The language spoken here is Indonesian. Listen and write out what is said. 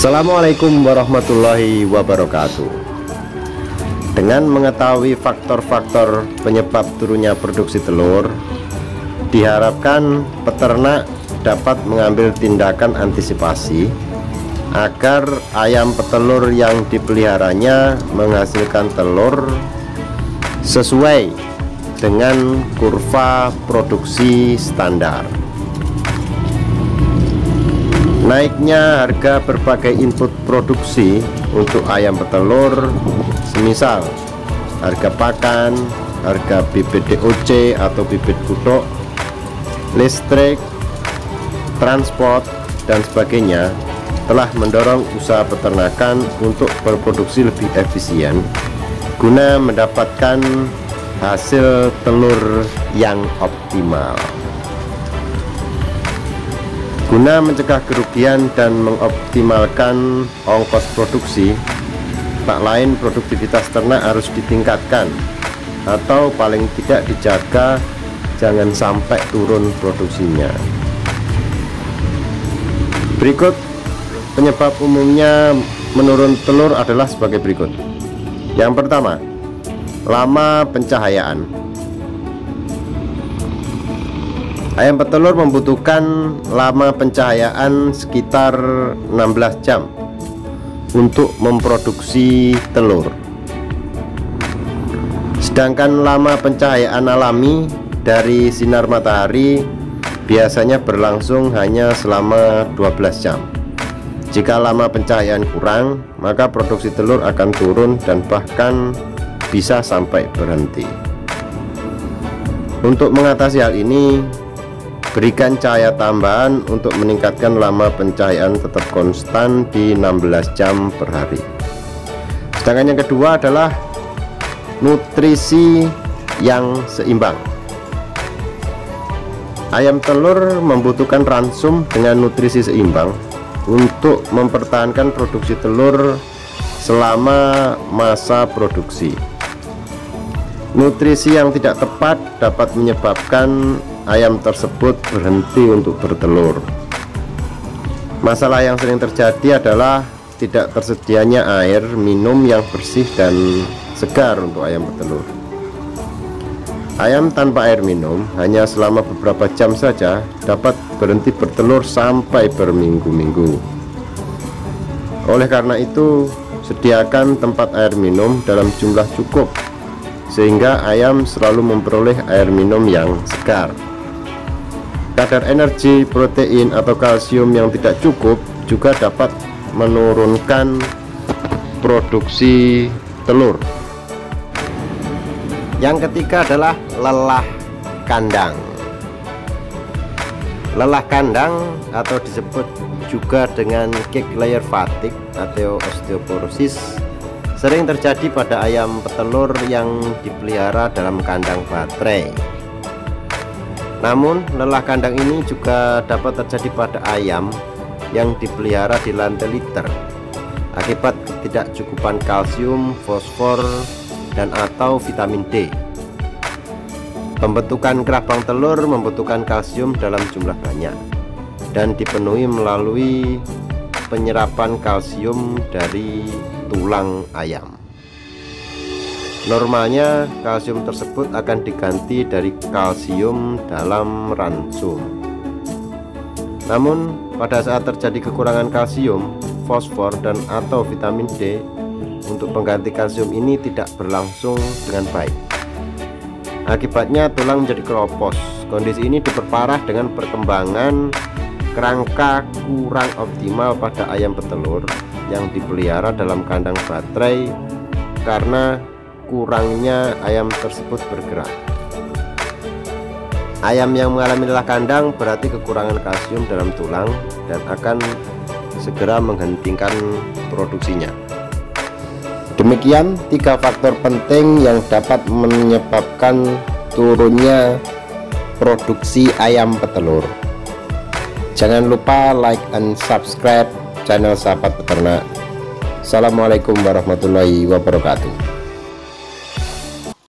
Assalamualaikum warahmatullahi wabarakatuh. Dengan mengetahui faktor-faktor penyebab turunnya produksi telur, diharapkan peternak dapat mengambil tindakan antisipasi agar ayam petelur yang dipeliharanya menghasilkan telur sesuai dengan kurva produksi standar. Naiknya harga berbagai input produksi untuk ayam petelur, semisal harga pakan, harga bibit DOC atau bibit kutok, listrik, transport, dan sebagainya, telah mendorong usaha peternakan untuk berproduksi lebih efisien guna mendapatkan hasil telur yang optimal. Guna mencegah kerugian dan mengoptimalkan ongkos produksi, tak lain produktivitas ternak harus ditingkatkan atau paling tidak dijaga jangan sampai turun produksinya. Berikut penyebab umumnya menurun telur adalah sebagai berikut. Yang pertama, lama pencahayaan. Ayam petelur membutuhkan lama pencahayaan sekitar 16 jam untuk memproduksi telur. Sedangkan lama pencahayaan alami dari sinar matahari biasanya berlangsung hanya selama 12 jam. Jika lama pencahayaan kurang, maka produksi telur akan turun dan bahkan bisa sampai berhenti. Untuk mengatasi hal ini, berikan cahaya tambahan untuk meningkatkan lama pencahayaan tetap konstan di 16 jam per hari. Sedangkan yang kedua adalah nutrisi yang seimbang. Ayam telur membutuhkan ransum dengan nutrisi seimbang untuk mempertahankan produksi telur selama masa produksi. Nutrisi yang tidak tepat dapat menyebabkan ayam tersebut berhenti untuk bertelur. Masalah yang sering terjadi adalah tidak tersedianya air minum yang bersih dan segar untuk ayam petelur. Ayam tanpa air minum hanya selama beberapa jam saja dapat berhenti bertelur sampai berminggu-minggu. Oleh karena itu, sediakan tempat air minum dalam jumlah cukup sehingga ayam selalu memperoleh air minum yang segar. Kadar energi, protein, atau kalsium yang tidak cukup juga dapat menurunkan produksi telur. Yang ketiga adalah lelah kandang. Lelah kandang atau disebut juga dengan cage layer fatigue atau osteoporosis sering terjadi pada ayam petelur yang dipelihara dalam kandang baterai. Namun, lelah kandang ini juga dapat terjadi pada ayam yang dipelihara di lantai liter akibat ketidakcukupan kalsium, fosfor, dan atau vitamin D. Pembentukan kerabang telur membutuhkan kalsium dalam jumlah banyak dan dipenuhi melalui penyerapan kalsium dari tulang ayam. Normalnya kalsium tersebut akan diganti dari kalsium dalam ransum. Namun pada saat terjadi kekurangan kalsium, fosfor, dan atau vitamin D, untuk pengganti kalsium ini tidak berlangsung dengan baik. Akibatnya tulang menjadi keropos. Kondisi ini diperparah dengan perkembangan kerangka kurang optimal pada ayam petelur yang dipelihara dalam kandang baterai karena kurangnya ayam tersebut bergerak. Ayam yang mengalami lelah kandang berarti kekurangan kalsium dalam tulang dan akan segera menghentikan produksinya. Demikian 3 faktor penting yang dapat menyebabkan turunnya produksi ayam petelur. Jangan lupa like and subscribe channel Sahabat Peternak. Assalamualaikum warahmatullahi wabarakatuh.